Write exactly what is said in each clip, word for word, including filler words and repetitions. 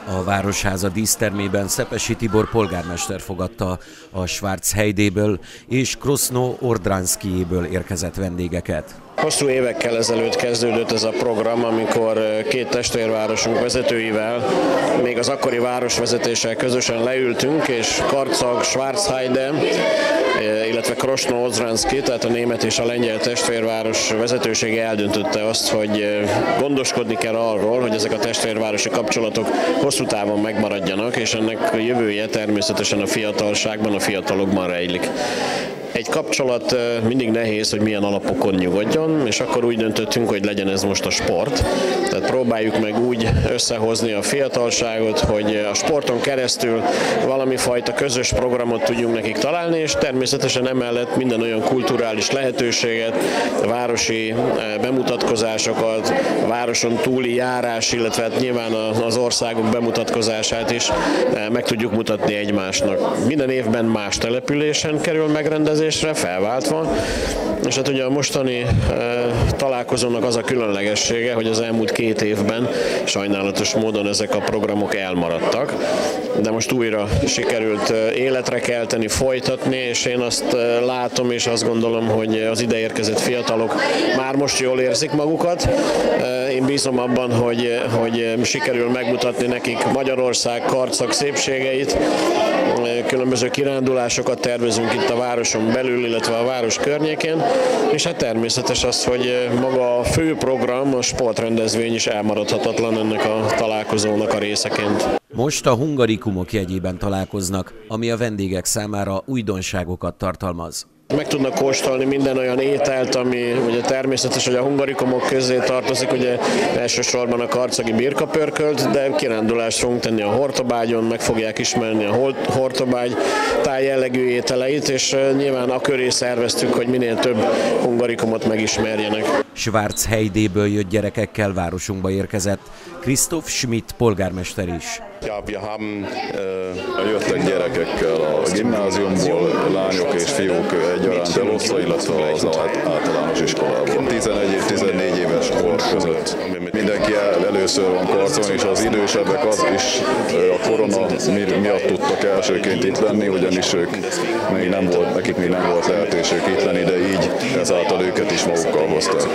A Városháza dísztermében Szepesi Tibor polgármester fogadta a Schwarzheidéből és Krosno-Odranszkijéből érkezett vendégeket. Hosszú évekkel ezelőtt kezdődött ez a program, amikor két testvérvárosunk vezetőivel, még az akkori városvezetéssel közösen leültünk, és Karcag, Schwarzheide, illetve Krosno-Odranszkij, tehát a német és a lengyel testvérváros vezetősége eldöntötte azt, hogy gondoskodni kell arról, hogy ezek a testvérvárosi kapcsolatok hosszú távon megmaradjanak, és ennek a jövője természetesen a fiatalságban, a fiatalokban rejlik. Egy kapcsolat mindig nehéz, hogy milyen alapokon nyugodjon, és akkor úgy döntöttünk, hogy legyen ez most a sport. Tehát próbáljuk meg úgy összehozni a fiatalságot, hogy a sporton keresztül valami fajta közös programot tudjunk nekik találni, és természetesen emellett minden olyan kulturális lehetőséget, városi bemutatkozásokat, városon túli járás, illetve hát nyilván az országok bemutatkozását is meg tudjuk mutatni egymásnak. Minden évben más településen kerül megrendezésre, felváltva, és hát ugye a mostani e, találkozónak az a különlegessége, hogy az elmúlt két évben sajnálatos módon ezek a programok elmaradtak, de most újra sikerült életre kelteni, folytatni, és én azt látom és azt gondolom, hogy az ideérkezett fiatalok már most jól érzik magukat. Én bízom abban, hogy, hogy sikerül megmutatni nekik Magyarország, Karcag szépségeit, különböző kirándulásokat tervezünk itt a városon belül, illetve a város környékén, és hát természetes az, hogy maga a fő program, a sportrendezvény is elmaradhatatlan ennek a találkozónak a részeként. Most a hungarikumok jegyében találkoznak, ami a vendégek számára újdonságokat tartalmaz. Meg tudnak kóstolni minden olyan ételt, ami ugye természetes, hogy a hungarikumok közé tartozik, ugye elsősorban a karcagi birkapörkölt, de kirándulást fogunk tenni a Hortobágyon, meg fogják ismerni a Hortobágy tájjellegű ételeit, és nyilván a köré szerveztük, hogy minél több hungarikumot megismerjenek. Schwarzheidéből jött gyerekekkel városunkba érkezett Christoph Schmidt polgármester is. Ja, wir haben, uh, jöttek gyerekekkel a gimnáziumból, lányok és fiúk egyaránt elosztva, illetve az általános iskolából. tizenegy és tizennégy éves kor között. Mindenki először van Karcon, és az idősebbek az is a korona miatt tudtak elsőként itt lenni, ugyanis ők még nem volt, nekik még nem volt lehetőség itt lenni, de így ezáltal őket is magukkal hozták.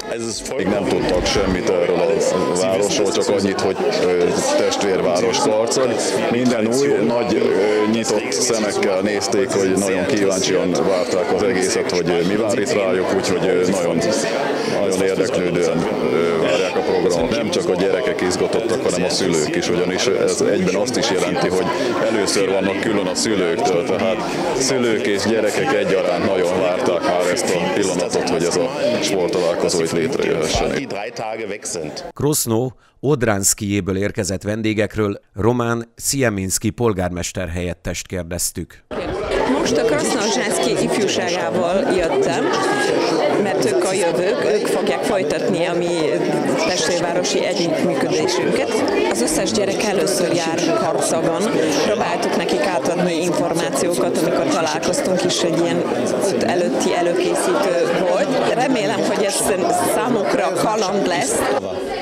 Még nem tudtak semmit erről a városról, csak annyit, hogy testvérváros Karcag. Minden új, nagy nyitott szemekkel nézték, hogy nagyon kíváncsian várták az egészet, hogy mi vár itt rájuk, úgyhogy nagyon, nagyon érdeklődően várják a programot. Nem csak a gyerekek izgatottak, hanem a szülők is, ugyanis ez egyben azt is jelenti, hogy először vannak külön a szülőktől, tehát szülők és gyerekek egyaránt nagyon várták már ezt a pillanatot, hogy ez a sporttalálkozó itt létrejöhessen. Krosno-Odranszkijéből érkezett vendégekről Román Szieminszki polgármester helyettest kérdeztük. Most a Krosno-Odranszkij ifjúságával jöttem, mert ők a jövők, ők fogják folytatni a mi testvérvárosi együttműködésünket. Az összes gyerek először jár Karcagon, próbáltuk nekik átadni információkat, amikor találkoztunk is, egy ilyen út előtti előkészítő volt. Remélem, hogy ez számukra kaland lesz.